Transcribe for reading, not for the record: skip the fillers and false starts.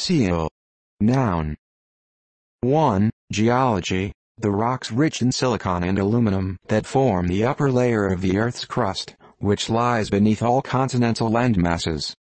Sial. Noun. 1. Geology. The rocks rich in silicon and aluminum that form the upper layer of the Earth's crust, which lies beneath all continental landmasses.